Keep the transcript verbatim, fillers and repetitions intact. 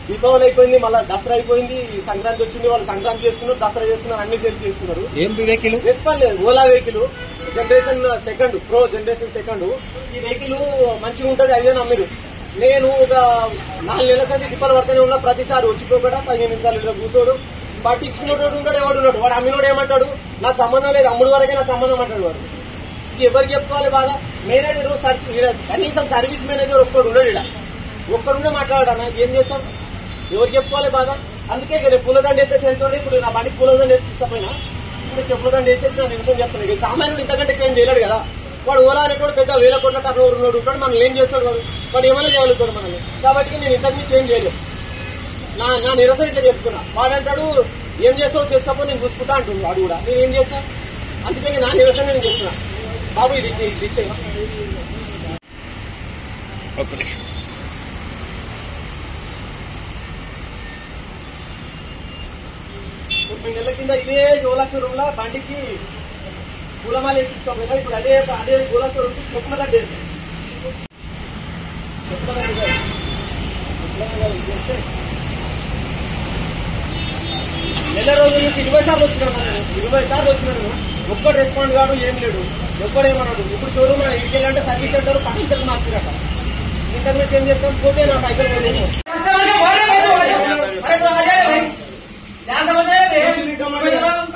దీపావళి అయిపోయింది, మళ్ళీ దసరా అయిపోయింది, సంక్రాంతి వచ్చింది, వాళ్ళు సంక్రాంతి చేసుకున్నారు, దసరా చేసుకున్నారు, అన్ని సేల్స్ చేసుకున్నారు. ఏం వెహికల్? లేదు, Ola vehicle generation second, pro generation second. ఈ వెహికల్ మంచిగా ఉంటది, అదే నమ్మిరు. నేను ఒక నాలుగు నెలల సంది తిప్పలు పడుతూనే ఉన్నా, ప్రతిసారి వచ్చిపోకుండా పదిహేను నిమిషాలు ఇలా కూర్చోడు, పట్టించుకున్నోడు ఉన్నాడు, ఎవడు ఉన్నాడు. వాడు అమ్మినోడు ఏమంటాడు, నాకు సంబంధం లేదు, అమ్ముడు వరకే నాకు సంబంధం అంటాడు. వాడు ఇది ఎవరికి చెప్పుకోవాలి బాధ? మేనేజర్ సర్చ్ కనీసం సర్వీస్ మేనేజర్ ఒక్కడు ఉన్నాడు, ఇక్కడ ఒక్కడుండే మాట్లాడానా, ఏం చేస్తాం? ఎవరికి చెప్పుకోవాలి బాధ? అందుకే రేపు పూలదండ వేస్తే చేస్తుండే. ఇప్పుడు నా బండికి పూలదండ వేసి తీసుకపోయినా, ఇప్పుడు చెప్పులదండ వేసేసి నా నిమిషం చెప్తున్నాను. సామాన్యుడు ఇంతకంటే ఏం చేయలేడు కదా. వాడు ఓలా అనేటువంటి పెద్ద వేల కోట్ల టర్న్ ఓవర్ ఉన్నాడు, ఉంటాడు, మనం ఏం చేస్తాడు వాడు? వాడు ఏమైనా చేయగలుగుతాడు మనల్ని. కాబట్టి నేను ఇంతకు మించి ఏం చేయలేదు. నా నా నిరసన ఇట్లా చెప్తున్నా. వాడంటాడు ఏం చేస్తావు, చేసుకోకపోతే నేను చూసుకుంటా అంటుంది వాడు కూడా. నేను ఏం చేస్తా? అందుకే నా నిరసన నేను చెప్తున్నా. బాబు ఇది ఇది ఇచ్చే ముప్పై నెలల కింద ఇదే గోలాక్షరంలో బండికి పూలమాల వేసి తీసుకోపోయినా, ఇప్పుడు అదే అదే గోలాక్షరం చెప్పుల గడ్డ వేస్తాం. చెప్పుల గడ్డ చేస్తే నెల రోజుల నుంచి ఇరవై సార్లు వచ్చినాను, ఇరవై సార్లు వచ్చినాను. ఒక్కడు రెస్పాండ్ కాడు, ఏం లేడు, ఒక్కడేమన్నాడు. ఇప్పుడు షోరూమ్ ఇంటికెళ్ళంటే సర్వీస్ సెంటర్ పట్టించడం మార్చిరట. ఇంటర్నెట్ ఏం చేస్తాం? పోతే నా పైసలు పోతే